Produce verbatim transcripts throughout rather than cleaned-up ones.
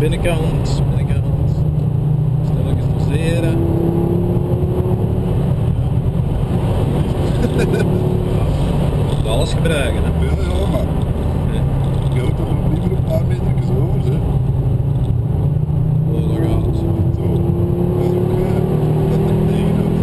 binnenkant, binnenkant. Stilletjes doseren. Ja. Alles gebruiken, hè? Ja, ja, maar je houdt toch nog liever een paar metertjes over, hè? Oh, dat gaat. Zo, dat is ook uh, dat er tegenhoudt.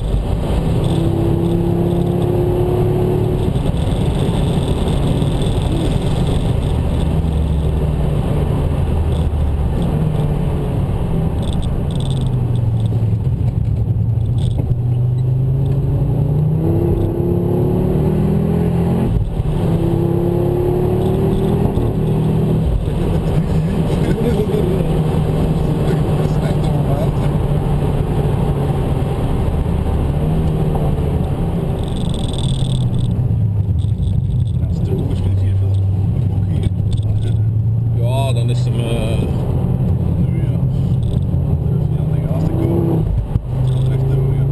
Ja, dan is hem... Uh... Nu ja, er is niet aan de gas te komen. Recht door, ja.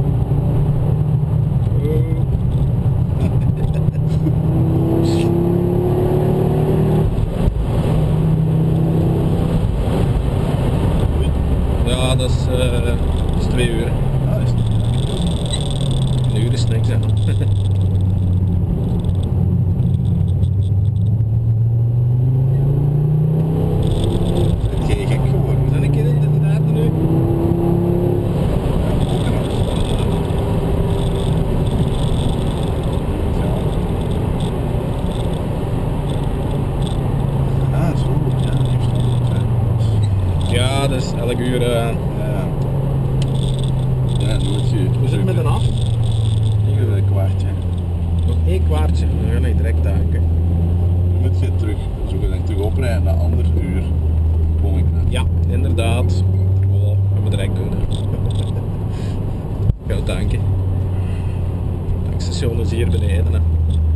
Ja, dat is, uh, dat is twee uur. Ja, is het. Een uur is niks, hè. Geen gek geworden. We zijn een keer in de derde nu. Ja, ook nog. Ja. Ah, zo. Ja, heeft het. Ja, dat is elk uur... Uh... Ja. Ja, nooit je. We zitten met een af. Een kwartje. Nog één kwartje. Dan ga ik direct tanken. Dan moet je terug, zo gezegd, terug oprijden naar ander uur. Kom ik naar. Ja, inderdaad. Voilà, gaan we direct doen. Gaan tanken. Het tankstation is hier beneden. Hè.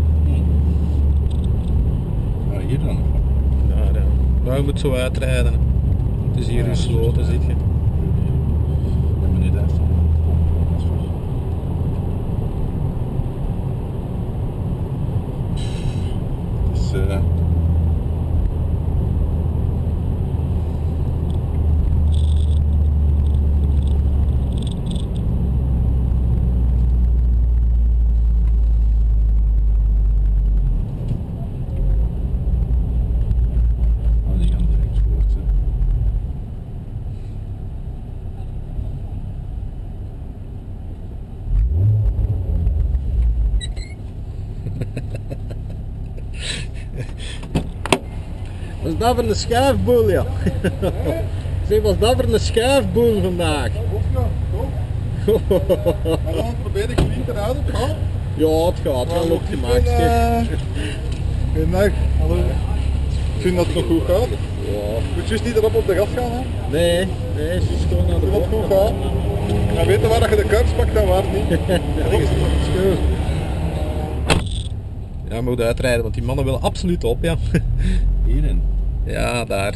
Ja, hier dan. Daar, ja. Maar je moet zo uitrijden. Hè. Het is hier Ja, gesloten, zie je. Ja, maar niet echt. Dus, uh... oh, die gaan direct voort, hè. Wat is dat voor een schuifboel, ja? Zeg, wat is dat voor een schuifboel vandaag? Maar dan probeer ik niet te houden, toch? Ja, het gaat wel op gemaakt. Goedendag, hallo. Ik vind dat het nog goed gaat. Ja. Moet je niet erop op de gas gaan, hè? Nee, nee, ze is gewoon naar de Als het bot. goed gaat. En weten waar je de kaart pakt, dan waar niet. Ja, we moeten uitrijden, want die mannen willen absoluut op, ja. Hierin. Ja, daar.